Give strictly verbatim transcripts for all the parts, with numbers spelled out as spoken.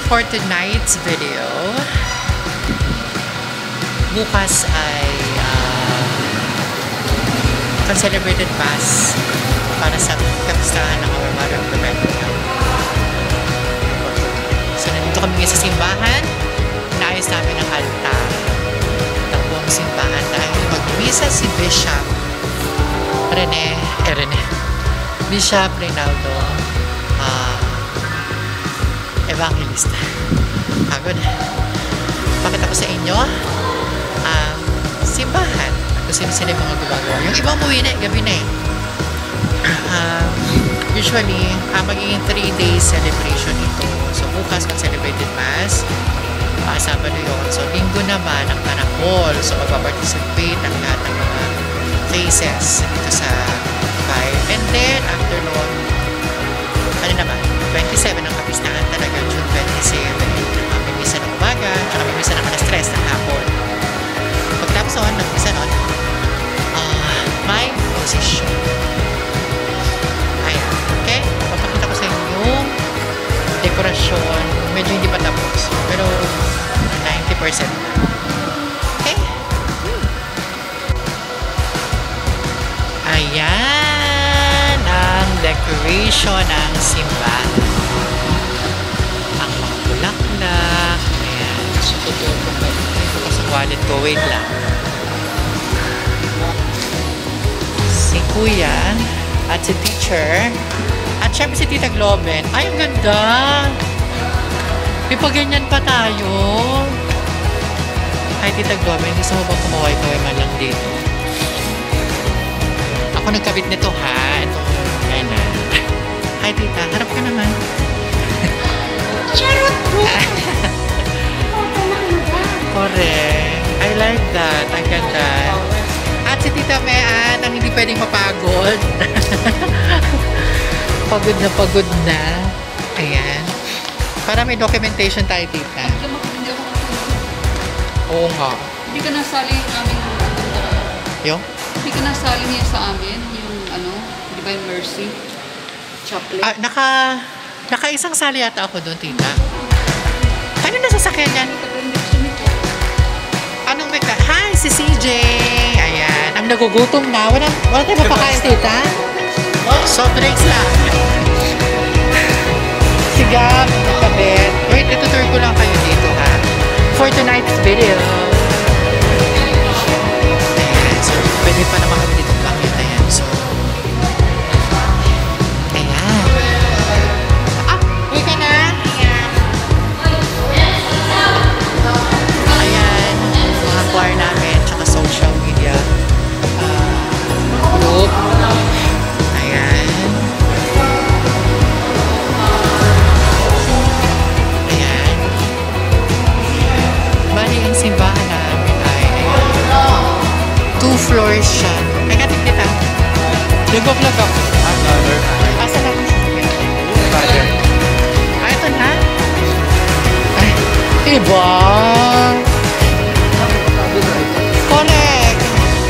for tonight's video, bukas ay uh, Concelebrated Mass para sa kapistahan ng Our Mother of the Virgin. So, nandito kami ngayon sa simbahan. Naayos namin ang altar ng buong simbahan dahil mag-misa si Bishop Rene, eh Rene, Bishop Reynaldo, uh, Evangelista. Pagod. Pakita ko sa inyo ang simbahan kung sino-sino yung mga gumagawa. Yung iba umuwi na, gabi na eh. Uh, usually, uh, magiging three days celebration ito. So, bukas Concelebrated Mass, uh, Sabado yun. So, linggo naman ang Panahol. So, magpaparticipate ang lahat ng mga faces dito sa five. And then, after noon, ano naman, twenty-seven ang kapistahan talaga, June twenty-seven. Uh, may misa ng umaga, tsaka may misa ng alas tres ng hapon. Pagtapos noon, nag-misa noon, uh, may posisyon. Ayan, okay? Papakita ko sa inyo yung dekorasyon. Medyo hindi pa tapos, pero ninety percent na. Okay? Ayan ang decoration ng simbahan. Ang mga bulaklak. Ayan. So, tutulog ko. Ito ko sa wallet ko. Wait lang. Si Kuya at si Teacher at syempre si Tita Globen. Ay, ang ganda! May pag-ganyan pa tayo. Ay, Tita Globen, gusto mo bang kumaway-kaway man lang dito? Ako nagkabit nito, ha? Itong, ayan na. Hi, Tita. Harap ka naman. Charot po! Correct. I like that. Ang ganda. At si Tita Mean, ang hindi pwedeng mapagod. Pagod na pagod na. Ayan. Para may documentation tayo, Tita. Oo nga. Hindi ka nasali yung aming Yung? Hindi ka nasali niya sa amin yung ano, Divine Mercy Chaplet. Ah, naka naka-isang sali yata ako doon, Tita. Ano na sasakyan yan? Anong may ka? Hi, si C J! Ayan. Ang nagugutom na. Walang, wala tayo mapakain, Tita? Soft drinks lang. Si Gab, nakabit. Wait, itutur ko lang kayo dito, ha? For tonight's video. Ayan. So, pwede pa naman kami dito bakit. Ayan. So, ayan. Ah, uwi ka na? Ayan. Mga choir namin, tsaka social media uh, group. Ayan. Ayan. Bali, ang simbahan namin ay two floors siya. Ay, katik kita. Nag-vlog ako. Asa lang siya? Ah, ito na? Ay, iba. Correct.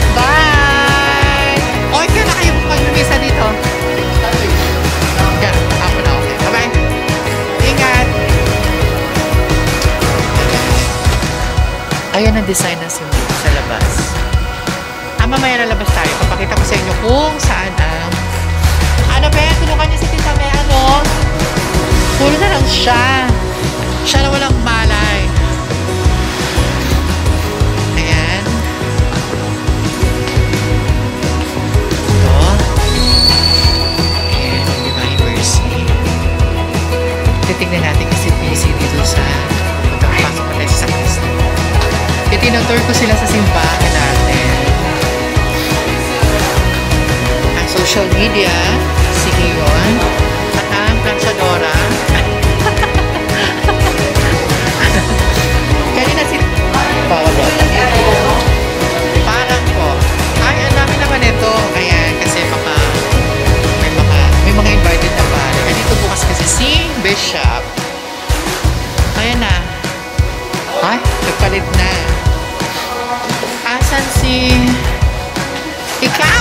Bye. Okay na kayo mag-misa dito. Yeah, ako na. Okay. Bye-bye. Ingat. Ayan ang design ng simbahan sa labas. Ah, mamaya na labas tayo. Papakita ko sa inyo kung saan ang... Ano ba yan? Tulungan niyo si Tita May, ano? Puro na lang siya. Siya na walang malay. Ayan. Ito. Ayan, ang Divine Mercy. Titignan natin kasi busy dito sa pagkakapasok na tayo sa Kristo. Itinatour ko sila sa simbahan natin. Ang social media, si Ion, at ang planchadora. Kanina si Paolo. Parang po. Ay, ang dami naman ito. Ayan, kasi baka may mga, may mga invited na pare. Andito bukas kasi si Bishop. Ayan na. Ay, nagpalit na. Asan si... Ikaw?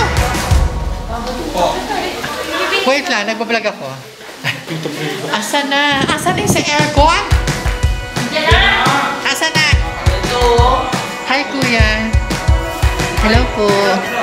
Wait lang, nagbablog ako. Asan na? Asan yung sa aircon? Asa na? Hi, kuya. Hello po.